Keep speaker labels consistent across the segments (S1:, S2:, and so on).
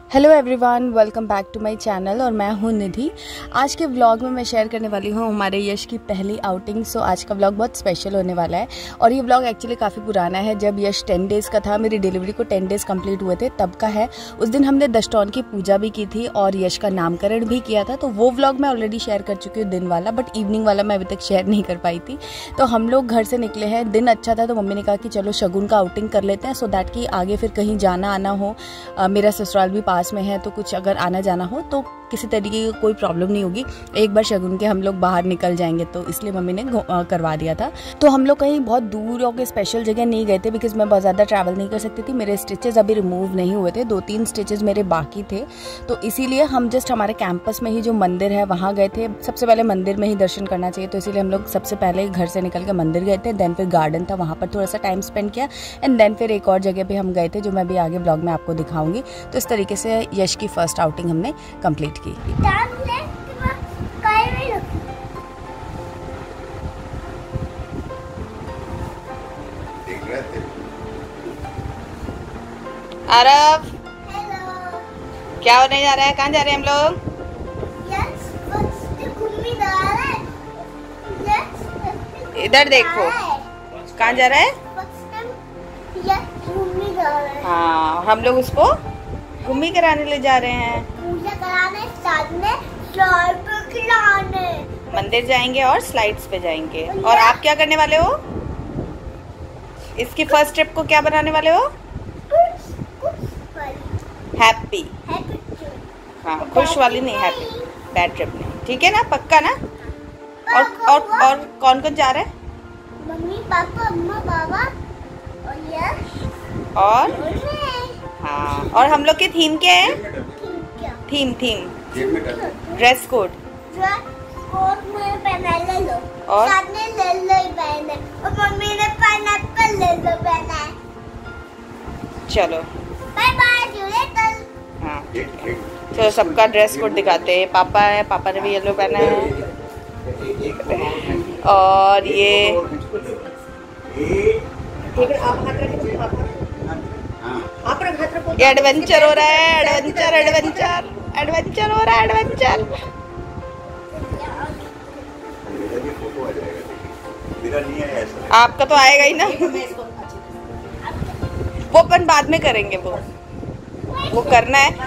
S1: Hello everyone, welcome back to my channel और मैं हूं निधि। आज के व्लॉग में मैं शेयर करने वाली हूं हमारे यश की पहली आउटिंग। सो आज का व्लॉग बहुत स्पेशल होने वाला है और ये व्लॉग एक्चुअली काफ़ी पुराना है। जब यश 10 डेज़ का था, मेरी डिलीवरी को 10 डेज़ कंप्लीट हुए थे, तब का है। उस दिन हमने दशटौन की पूजा भी की थी और यश का नामकरण भी किया था। तो वो व्लॉग मैं ऑलरेडी शेयर कर चुकी हूँ दिन वाला, बट इवनिंग वाला मैं अभी तक शेयर नहीं कर पाई थी। तो हम लोग घर से निकले हैं, दिन अच्छा था तो मम्मी ने कहा कि चलो शगुन का आउटिंग कर लेते हैं, सो दैट कि आगे फिर कहीं जाना आना हो। मेरा ससुराल भी पास में है, तो कुछ अगर आना जाना हो तो किसी तरीके की कोई प्रॉब्लम नहीं होगी। एक बार शगुन के हम लोग बाहर निकल जाएंगे, तो इसलिए मम्मी ने करवा दिया था। तो हम लोग कहीं बहुत दूर और स्पेशल जगह नहीं गए थे, बिकॉज मैं बहुत ज़्यादा ट्रैवल नहीं कर सकती थी। मेरे स्टिचेस अभी रिमूव नहीं हुए थे, 2-3 स्टिचेस मेरे बाकी थे। तो इसीलिए हम जस्ट हमारे कैंपस में ही जो मंदिर है वहाँ गए थे। सबसे पहले मंदिर में ही दर्शन करना चाहिए, तो इसीलिए हम लोग सबसे पहले घर से निकल के मंदिर गए थे। देन फिर गार्डन था, वहाँ पर थोड़ा सा टाइम स्पेंड किया। एंड देन फिर एक और जगह पर हम गए थे, जो मैं भी आगे ब्लॉग में आपको दिखाऊंगी। तो इस तरीके से यश की फर्स्ट आउटिंग हमने कंप्लीट की। आरव, क्या होने जा रहा है? कहाँ जा रहे हैं हम लोग? इधर देखो, कहाँ जा रहा है? हाँ, हम लोग उसको घूमी कराने ले जा रहे हैं।
S2: पूजा कराने, साथ में स्लाइड पे खिलाने।
S1: मंदिर जाएंगे और स्लाइड्स पे जाएंगे। और आप क्या करने वाले हो? इसकी फर्स्ट ट्रिप को क्या बनाने वाले हो? हैप्पी। हाँ, खुश वाली नहीं, हैप्पी। बैड ट्रिप नहीं, ठीक है ना? पक्का ना? और कौन कौन जा रहा है?
S2: मम्मी, पापा, अम्मा, बाबा और यश
S1: और हाँ, और हम लोग की थीम क्या है? थीम ड्रेस कोड
S2: में पहना ले लो,
S1: और
S2: साथ में ले लो ही पहने, और मम्मी ने पाइनएप्पल ले लो पहना है।
S1: चलो
S2: बाय बाय, कल।
S1: हाँ, चलो सबका ड्रेस कोड दिखाते हैं। पापा है, पापा ने भी येलो पहना है। और ये एडवेंचर हो रहा है, एडवेंचर हो रहा है, एडवेंचर। आपका तो आएगा ही ना, वो अपन बाद में करेंगे। वो करना है।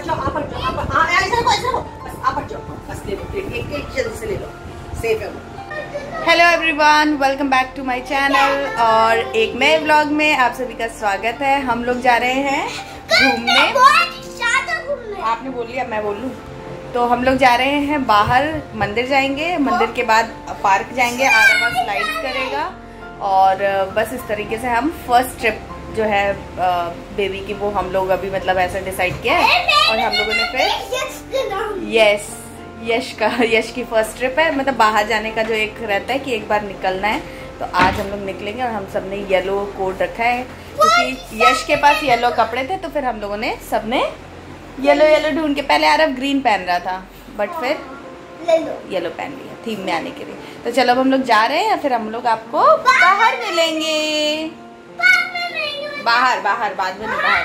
S1: Hello everyone, welcome back to my channel और एक नए व्लॉग में आप सभी का स्वागत है। हम लोग जा रहे हैं घूमने। आपने बोल लिया, मैं बोल लूं? तो हम लोग जा रहे हैं बाहर, मंदिर जाएंगे, मंदिर के बाद पार्क जाएंगे, आराम स्लाइड्स करेगा। और बस इस तरीके से हम फर्स्ट ट्रिप जो है बेबी की, वो हम लोग अभी मतलब ऐसा डिसाइड किया है। और हम लोगों ने फिर यश की फर्स्ट ट्रिप है, मतलब बाहर जाने का जो एक रहता है कि एक बार निकलना है। तो आज हम लोग निकलेंगे और हम सबने येलो कोट रखा है, क्योंकि यश के पास येलो कपड़े थे। तो फिर हम लोगों ने सबने येलो ढूंढ के, पहले आरव ग्रीन पहन रहा था, बट फिर येलो पहन लिया थीम में आने के लिए। तो चलो अब हम लोग जा रहे हैं, या फिर हम लोग आपको बाहर मिलेंगे। बाहर बाद में नहीं, बाहर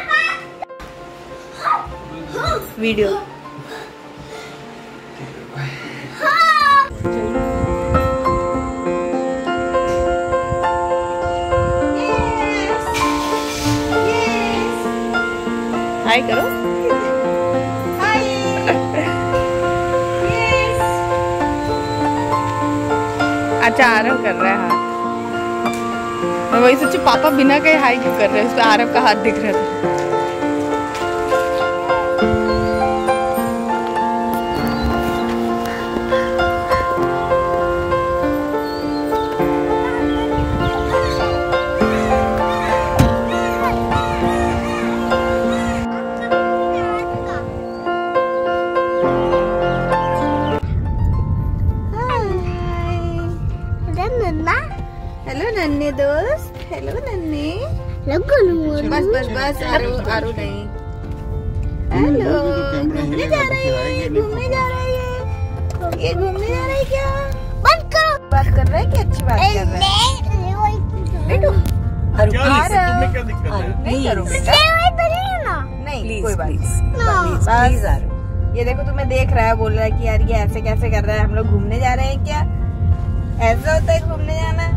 S1: वीडियो। हाय करो, हाय। अच्छा, आरव कर रहा है हाथ। मैं वही सोचू पापा बिना कहे हाई क्यों कर रहे हैं, उस पर आरव का हाथ दिख रहा था। हेलो नन्हे दोस्त, हेलो नन्हे। बस आरू नहीं। हेलो, घूमने जा रहे हैं, ये घूमने जा रहा है क्या? बंद करो। बात कर रहा है कि अच्छी बात कर रहा है? बैठो।
S3: क्या दिक्कत है?
S1: नहीं करो बेटा, नहीं कोई बात नहीं, प्लीज आरू। ये देखो तुम्हें देख रहा है, बोल रहा है कि यार ये ऐसे कैसे कर रहा है, हम लोग घूमने जा रहे हैं क्या? ऐसा होता है घूमने जाना?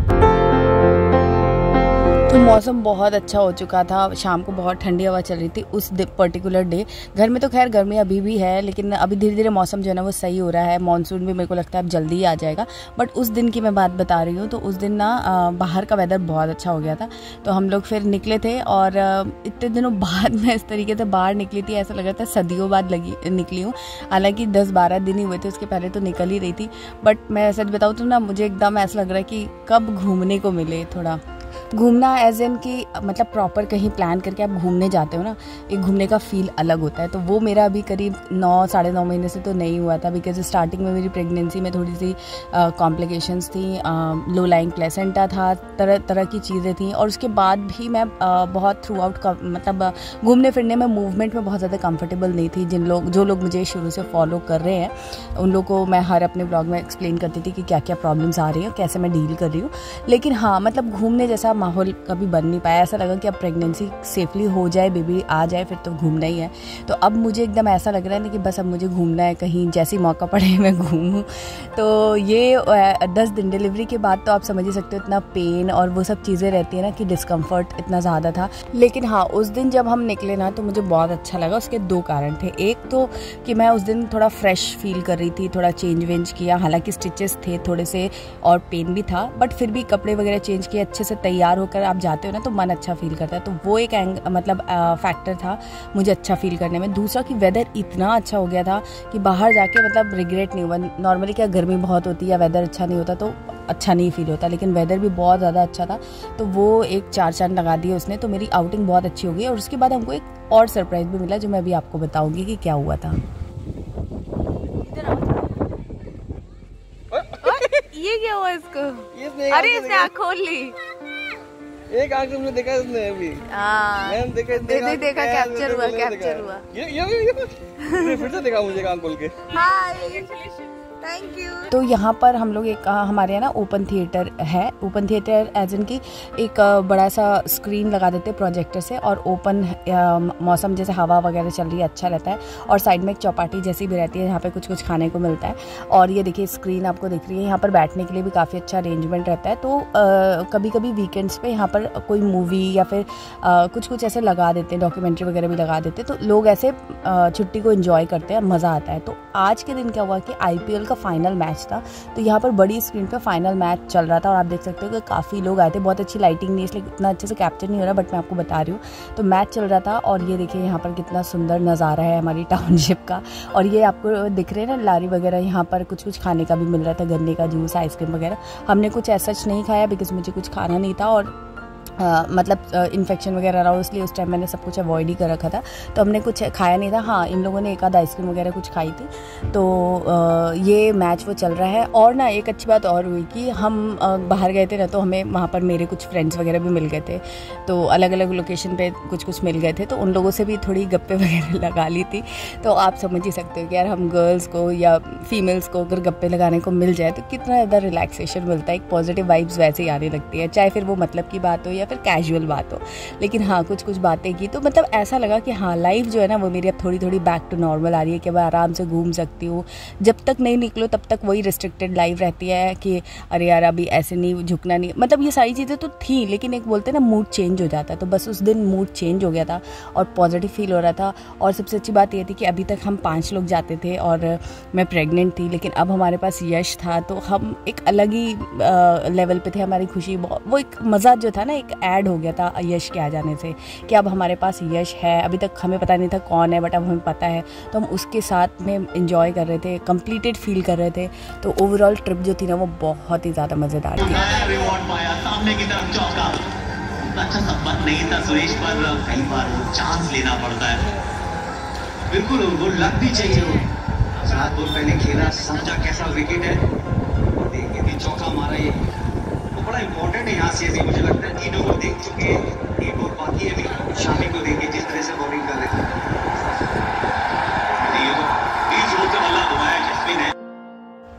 S1: तो मौसम बहुत अच्छा हो चुका था, शाम को बहुत ठंडी हवा चल रही थी उस पर्टिकुलर डे। घर में तो खैर गर्मी अभी भी है, लेकिन अभी धीरे धीरे मौसम जो है ना वो सही हो रहा है। मानसून भी मेरे को लगता है अब जल्दी ही आ जाएगा। बट उस दिन की मैं बात बता रही हूँ, तो उस दिन ना बाहर का वेदर बहुत अच्छा हो गया था। तो हम लोग फिर निकले थे और इतने दिनों बाद मैं इस तरीके से बाहर निकली थी, ऐसा लग रहा था सदियों बाद निकली हूँ। हालांकि 10-12 दिन ही हुए थे, उसके पहले तो निकल ही रही थी। बट मैं सच बताऊँ तो ना मुझे एकदम ऐसा लग रहा है कि कब घूमने को मिले। थोड़ा घूमना एज इन कि मतलब प्रॉपर कहीं प्लान करके आप घूमने जाते हो ना, एक घूमने का फील अलग होता है। तो वो मेरा अभी करीब 9-9.5 महीने से तो नहीं हुआ था, बिकॉज स्टार्टिंग में मेरी प्रेगनेंसी में थोड़ी सी कॉम्प्लिकेशंस थी, लो लाइंग प्लेसेंटा था, तरह तरह की चीज़ें थी। और उसके बाद भी मैं बहुत थ्रू आउट मतलब घूमने फिरने में, मूवमेंट में बहुत ज़्यादा कंफर्टेबल नहीं थी। जो लोग मुझे शुरू से फॉलो कर रहे हैं उन लोगों को मैं हर अपने ब्लॉग में एक्सप्लेन करती थी कि क्या क्या प्रॉब्लम्स आ रही हैं, कैसे मैं डील कर रही हूँ। लेकिन हाँ, मतलब घूमने जैसा माहौल कभी बन नहीं पाया। ऐसा लगा कि अब प्रेगनेंसी सेफली हो जाए, बेबी आ जाए, फिर तो घूमना ही है। तो अब मुझे एकदम ऐसा लग रहा है ना कि बस अब मुझे घूमना है, कहीं जैसी मौका पड़े मैं घूमूं। तो ये 10 दिन डिलीवरी के बाद तो आप समझ ही सकते हो इतना पेन और वो सब चीज़ें रहती है ना कि डिस्कम्फर्ट इतना ज़्यादा था। लेकिन हाँ, उस दिन जब हम निकले ना तो मुझे बहुत अच्छा लगा। उसके 2 कारण थे। एक तो कि मैं उस दिन थोड़ा फ्रेश फील कर रही थी, थोड़ा चेंज वेंज किया। हालांकि स्टिचेस थे थोड़े से और पेन भी था, बट फिर भी कपड़े वगैरह चेंज किए, अच्छे से तैयार होकर आप जाते हो ना तो मन अच्छा फील करता है। तो वो एक मतलब फैक्टर था मुझे अच्छा फील करने में। दूसरा कि वेदर इतना अच्छा हो गया था कि बाहर जाके मतलब रिग्रेट नहीं हुआ। नॉर्मली क्या गर्मी बहुत होती है या वेदर अच्छा नहीं होता तो अच्छा नहीं फील होता, लेकिन वेदर भी बहुत ज़्यादा अच्छा था। तो वो एक 4 चांद लगा दिए उसने। तो मेरी आउटिंग बहुत अच्छी हो गई। और उसके बाद हमको एक और सरप्राइज भी मिला जो मैं अभी आपको बताऊंगी कि क्या हुआ था। ये क्या हुआ इसको? अरे इसने आँख खोल ली।
S3: एक आंख तुमने देखा इसने अभी?
S1: देखा कैप्चर हुआ।
S3: ये फिर से देखा मुझे आंख खोल के।
S1: Hi, thank you. तो यहाँ पर हम लोग एक हमारे यहाँ ना ओपन थिएटर है। ओपन थिएटर एज इन की एक बड़ा सा स्क्रीन लगा देते हैं प्रोजेक्टर से, और ओपन मौसम जैसे हवा वगैरह चल रही है, अच्छा रहता है। और साइड में एक चौपाटी जैसी भी रहती है जहाँ पे कुछ कुछ खाने को मिलता है। और ये देखिए स्क्रीन आपको दिख रही है। यहाँ पर बैठने के लिए भी काफ़ी अच्छा अरेंजमेंट रहता है। तो कभी कभी वीकेंड्स पे यहाँ पर कोई मूवी या फिर कुछ कुछ ऐसे लगा देते हैं, डॉक्यूमेंट्री वगैरह भी लगा देते हैं। तो लोग ऐसे छुट्टी को एंजॉय करते हैं और मज़ा आता है। तो आज के दिन क्या हुआ कि IPL का फाइनल मैच था। तो यहाँ पर बड़ी स्क्रीन पे फाइनल मैच चल रहा था और आप देख सकते हो कि काफ़ी लोग आए थे। बहुत अच्छी लाइटिंग नहीं, इसलिए इतना अच्छे से कैप्चर नहीं हो रहा, बट मैं आपको बता रही हूँ। तो मैच चल रहा था और ये देखिए यहाँ पर कितना सुंदर नज़ारा है हमारी टाउनशिप का। और ये आपको दिख रहे हैं ना लारी वगैरह, यहाँ पर कुछ कुछ खाने का भी मिल रहा था, गन्ने का जूस, आइसक्रीम वगैरह। हमने कुछ ऐसा नहीं खाया बिकॉज मुझे कुछ खाना नहीं था और मतलब इन्फेक्शन वगैरह रहा, इसलिए उस टाइम मैंने सब कुछ अवॉइड ही कर रखा था। तो हमने कुछ खाया नहीं था। हाँ, इन लोगों ने एक आध आइसक्रीम वगैरह कुछ खाई थी। तो ये मैच वो चल रहा है। और ना एक अच्छी बात और हुई कि हम बाहर गए थे ना, तो हमें वहाँ पर मेरे कुछ फ्रेंड्स वगैरह भी मिल गए थे। तो अलग अलग लोकेशन पे कुछ कुछ मिल गए थे, तो उन लोगों से भी थोड़ी गप्पे वगैरह लगा ली थी। तो आप समझ ही सकते हो कि यार हम गर्ल्स को या फीमेल्स को अगर गप्पे लगाने को मिल जाए तो कितना ज़्यादा रिलैक्सेशन मिलता है। एक पॉजिटिव वाइब्स वैसे ही आने लगती है, चाहे फिर वो मतलब की बात हो या फिर कैजुअल बात हो। लेकिन हाँ, कुछ कुछ बातें की तो मतलब ऐसा लगा कि हाँ, लाइफ जो है ना वो मेरी अब थोड़ी थोड़ी बैक टू नॉर्मल आ रही है कि मैं आराम से घूम सकती हूँ। जब तक नहीं निकलो तब तक वही रिस्ट्रिक्टेड लाइफ रहती है कि अरे यार अभी ऐसे नहीं, झुकना नहीं, मतलब ये सारी चीज़ें तो थी, लेकिन एक बोलते हैं ना मूड चेंज हो जाता है। तो बस उस दिन मूड चेंज हो गया था और पॉजिटिव फील हो रहा था। और सबसे अच्छी बात ये थी कि अभी तक हम 5 लोग जाते थे और मैं प्रेग्नेंट थी, लेकिन अब हमारे पास यश था तो हम एक अलग ही लेवल पे थे। हमारी खुशी, वो एक मज़ा जो था ना एक ऐड हो गया था यश के आ जाने से कि अब हमारे पास यश है। अभी तक हमें पता नहीं था कौन है, बट अब हमें पता है, तो हम उसके साथ में एंजॉय कर रहे थे, कंप्लीटेड फील कर रहे थे। तो ओवरऑल ट्रिप जो थी ना वो बहुत ही ज़्यादा मज़ेदार थी।
S4: रिवॉर्ड पाया, सामने की तरफ चौका, अच्छा संबंध नहीं था सुरेश पर, कई बार वो चांस लेना पड़ता है। बिल्कुल वो लक भी चाहिए। वो 7 बॉल पहले खेला, समझा कैसा विकेट है, देखिए चौका मारा। ये वो बड़ा इंपॉर्टेंट है यहाँ से। मुझे लगता है तीनों को देख चुके हैं, 1 बॉल बाकी है अभी। शामी को देखिए जिस तरह से बॉलिंग कर रहे हैं।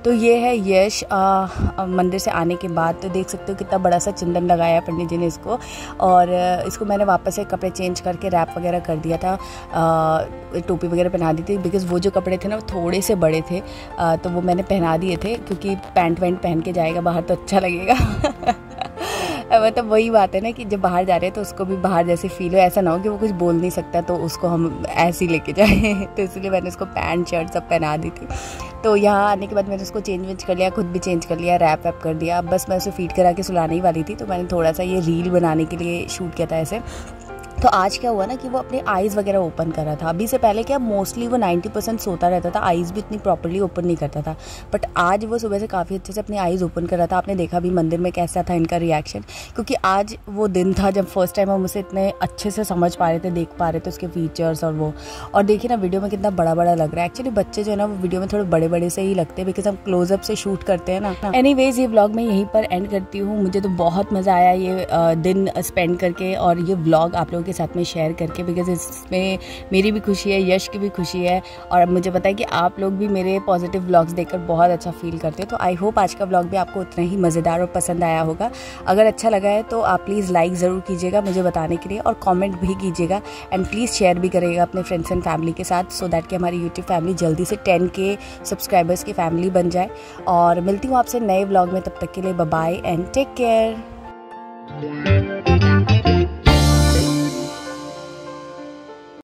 S1: तो ये है यश मंदिर से आने के बाद। तो देख सकते हो कितना बड़ा सा चंदन लगाया है पंडित जी ने इसको, और इसको मैंने वापस से कपड़े चेंज करके रैप वगैरह कर दिया था, टोपी वगैरह पहना दी थी, बिकॉज़ वो जो कपड़े थे ना वो थोड़े से बड़े थे, तो वो मैंने पहना दिए थे, क्योंकि पैंट वैंट पहन के जाएगा बाहर तो अच्छा लगेगा। मतलब वही बात है ना कि जब बाहर जा रहे हैं तो उसको भी बाहर जैसे फील हो, ऐसा ना हो कि वो कुछ बोल नहीं सकता तो उसको हम ऐसे ही लेके जाए। तो इसलिए मैंने उसको पैंट शर्ट सब पहना दी थी। तो यहाँ आने के बाद मैंने उसको चेंज वेंज कर लिया, खुद भी चेंज कर लिया, रैप वैप कर दिया। अब बस मैं उसे फीड करा के सुलाने ही वाली थी, तो मैंने थोड़ा सा ये रील बनाने के लिए शूट किया था ऐसे। तो आज क्या हुआ ना कि वो अपने आइज़ वगैरह ओपन कर रहा था। अभी से पहले क्या मोस्टली वो 90% सोता रहता था, आइज़ भी इतनी प्रॉपर्ली ओपन नहीं करता था, बट आज वो सुबह से काफ़ी अच्छे से अपनी आइज़ ओपन कर रहा था। आपने देखा भी मंदिर में कैसा था इनका रिएक्शन, क्योंकि आज वो दिन था जब फर्स्ट टाइम हम उसे इतने अच्छे से समझ पा रहे थे, देख पा रहे थे उसके फीचर्स और वो। और देखिए ना वीडियो में कितना बड़ा बड़ा लग रहा है। एक्चुअली बच्चे जो है ना वो वीडियो में थोड़े बड़े बड़े से ही लगते हैं, बिकॉज हम क्लोजअप से शूट करते हैं ना। एनीवेज ये व्लॉग मैं यहीं पर एंड करती हूँ। मुझे तो बहुत मज़ा आया ये दिन स्पेंड करके और ये व्लॉग आप लोगों के साथ में शेयर करके, बिकॉज इसमें मेरी भी खुशी है, यश की भी खुशी है, और मुझे पता है कि आप लोग भी मेरे पॉजिटिव व्लॉग्स देखकर बहुत अच्छा फील करते हैं। तो आई होप आज का व्लॉग भी आपको उतना ही मज़ेदार और पसंद आया होगा। अगर अच्छा लगा है तो आप प्लीज़ लाइक ज़रूर कीजिएगा मुझे बताने के लिए, और कमेंट भी कीजिएगा, एंड प्लीज़ शेयर भी करिएगा अपने फ्रेंड्स एंड फैमिली के साथ, सो दैट कि हमारी यूट्यूब फैमिली जल्दी से 10K सब्सक्राइबर्स की फैमिली बन जाए। और मिलती हूँ आपसे नए व्लॉग में, तब तक के लिए bye bye and take care.